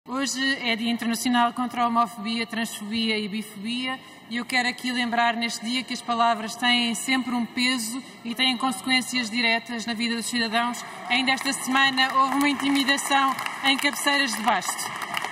Hoje é Dia Internacional contra a Homofobia, Transfobia e Bifobia e eu quero aqui lembrar neste dia que as palavras têm sempre um peso e têm consequências diretas na vida dos cidadãos. Ainda esta semana houve uma intimidação em Cabeceiras de Basto.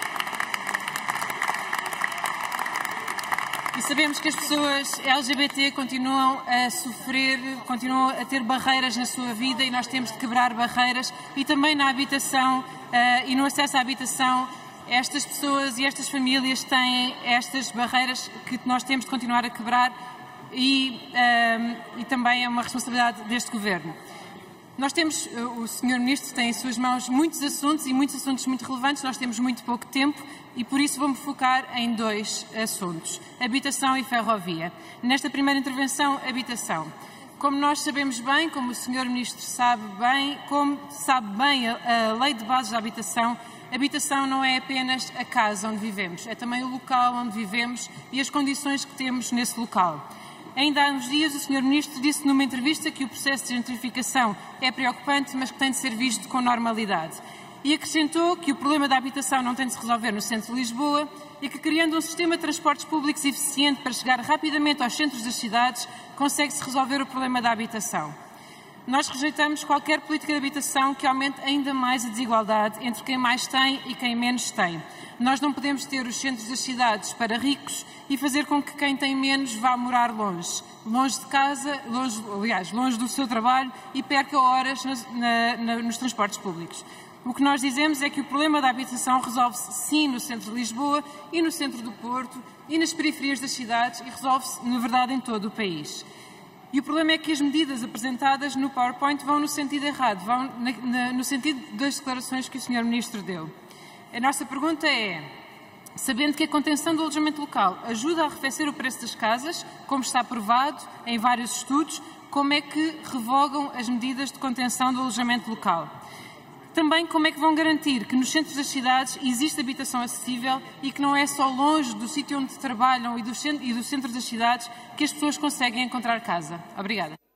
E sabemos que as pessoas LGBT continuam a sofrer, continuam a ter barreiras na sua vida e nós temos de quebrar barreiras e também na habitação e no acesso à habitação. Estas pessoas e estas famílias têm estas barreiras que nós temos de continuar a quebrar e também é uma responsabilidade deste Governo. Nós temos, o Sr. Ministro tem em suas mãos muitos assuntos e muitos assuntos muito relevantes, nós temos muito pouco tempo e por isso vou-me focar em dois assuntos, habitação e ferrovia. Nesta primeira intervenção, habitação. Como nós sabemos bem, como o Sr. Ministro sabe bem, como sabe bem a Lei de Bases da Habitação, habitação não é apenas a casa onde vivemos, é também o local onde vivemos e as condições que temos nesse local. Ainda há uns dias o Sr. Ministro disse numa entrevista que o processo de gentrificação é preocupante, mas que tem de ser visto com normalidade. E acrescentou que o problema da habitação não tem de se resolver no centro de Lisboa e que, criando um sistema de transportes públicos eficiente para chegar rapidamente aos centros das cidades, consegue-se resolver o problema da habitação. Nós rejeitamos qualquer política de habitação que aumente ainda mais a desigualdade entre quem mais tem e quem menos tem. Nós não podemos ter os centros das cidades para ricos e fazer com que quem tem menos vá morar longe de casa, longe do seu trabalho e perca horas nos transportes públicos. O que nós dizemos é que o problema da habitação resolve-se sim no centro de Lisboa e no centro do Porto e nas periferias das cidades e resolve-se, na verdade, em todo o país. E o problema é que as medidas apresentadas no PowerPoint vão no sentido errado, vão no sentido das declarações que o Sr. Ministro deu. A nossa pergunta é, sabendo que a contenção do alojamento local ajuda a arrefecer o preço das casas, como está provado em vários estudos, como é que revogam as medidas de contenção do alojamento local? Também como é que vão garantir que nos centros das cidades existe habitação acessível e que não é só longe do sítio onde trabalham e do centro das cidades que as pessoas conseguem encontrar casa? Obrigada.